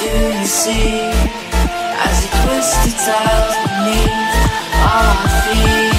do you see as he twists the tiles beneath our feet?